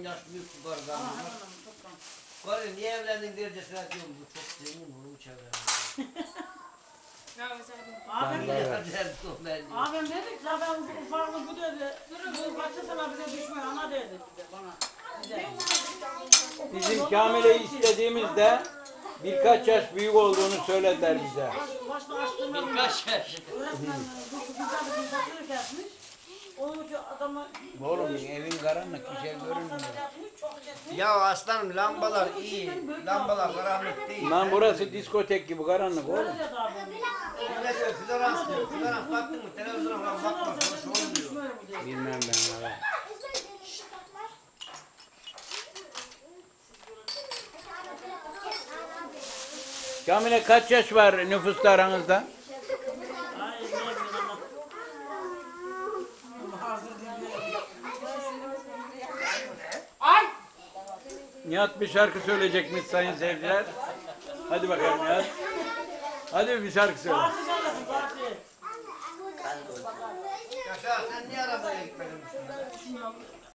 yaş büyük bu kargan. Karı niye evlendin dercesine diyorum bu çok zengin oğlum çevre. Abim dedik ya ben ufaklık bu dedi. Bu kaçı sana bize düşmüyor ana dedi bize bana. Bizim Kamil'i istediğimizde birkaç yaş büyük olduğunu söylediler bize. Başta açtığında Birkaç yaş. öğretmen bu güzel bir fakir kesmiş. Onun için adamı Oğlum evin karanlık bir şey görünmüyor. Ya aslanım lambalar iyi. Lambalar karanlık değil. Lan burası diskotek gibi karanlık oğlum. Ne diyor? Florans diyor. Florans baktın mı? Televizyona falan bakma. Hoş olmuyor. Bilmem ben ya. Kamil'e kaç yaş var nüfusta aranızda? Nihat bir şarkı söyleyecekmiş sayın seyirciler. Hadi bakalım Nihat. Hadi bir şarkı söyle. Yaşar sen niye arabaya gitmedin?